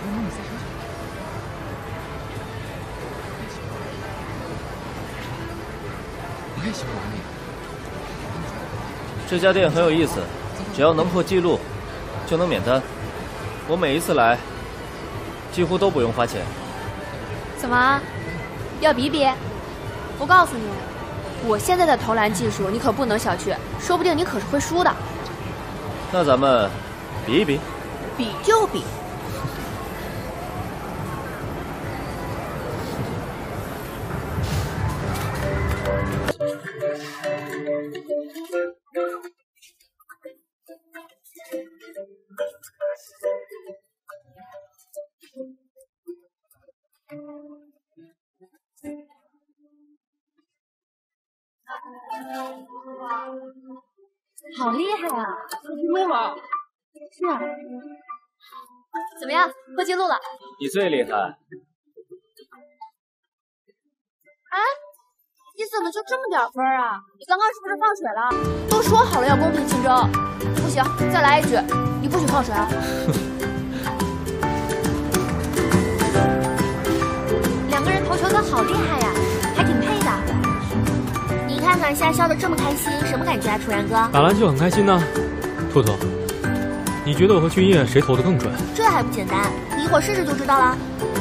我也喜欢玩那个。 这家店很有意思，只要能破纪录，就能免单。我每一次来，几乎都不用花钱。 怎么，要比比？我告诉你，我现在的投篮技术你可不能小觑，说不定你可是会输的。 那咱们比一比。 比就比。好厉害啊！威猛。是啊。怎么样？破纪录了？ 你最厉害。 啊？你怎么就这么点分啊？你刚刚是不是放水了？都说好了要公平竞争。不行，再来一局，你不许放水啊！两个人投球都好厉害呀，还挺配的。你看看夏笑得这么开心，什么感觉啊，楚然哥？ 打篮球很开心呢。兔兔，你觉得我和俊烨谁投的更准？ 这还不简单，你一会儿试试就知道了。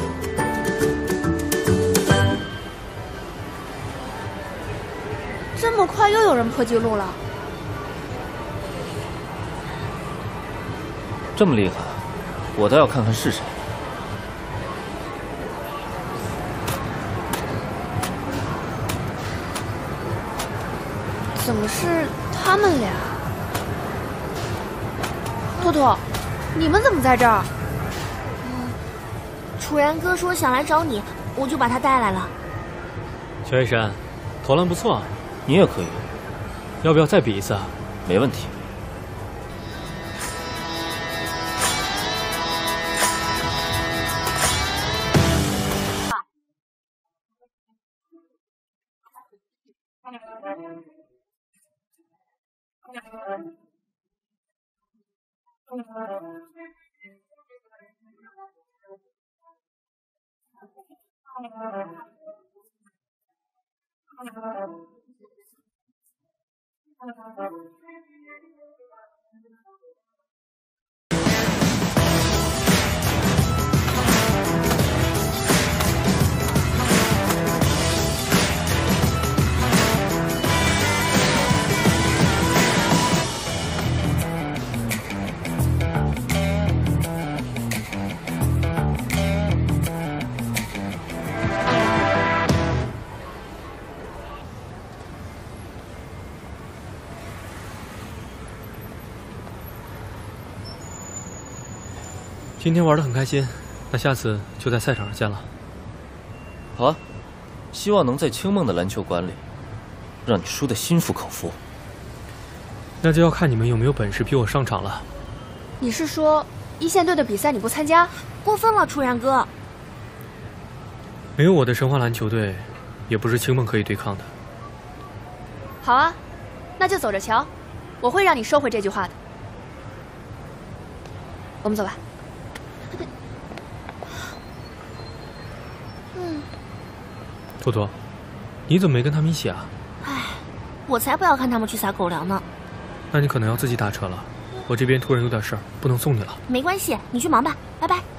这么快又有人破纪录了？ 这么厉害，我倒要看看是谁。 怎么是他们俩？兔兔，你们怎么在这儿？楚然哥说想来找你，我就把他带来了。 小叶山，投篮不错啊， 你也可以。 要不要再比一次啊？ 没问题。 今天玩得很开心，那下次就在赛场上见了。 好啊，希望能在清梦的篮球馆里，让你输得心服口服。 那就要看你们有没有本事逼我上场了。 你是说一线队的比赛你不参加？过分了，楚然哥。 没有我的神话篮球队，也不是清梦可以对抗的。 好啊，那就走着瞧，我会让你收回这句话的。我们走吧。 兔兔，你怎么没跟他们一起啊？ 唉，我才不要看他们去撒狗粮呢。 那你可能要自己打车了，我这边突然有点事儿，不能送你了。 没关系，你去忙吧，拜拜。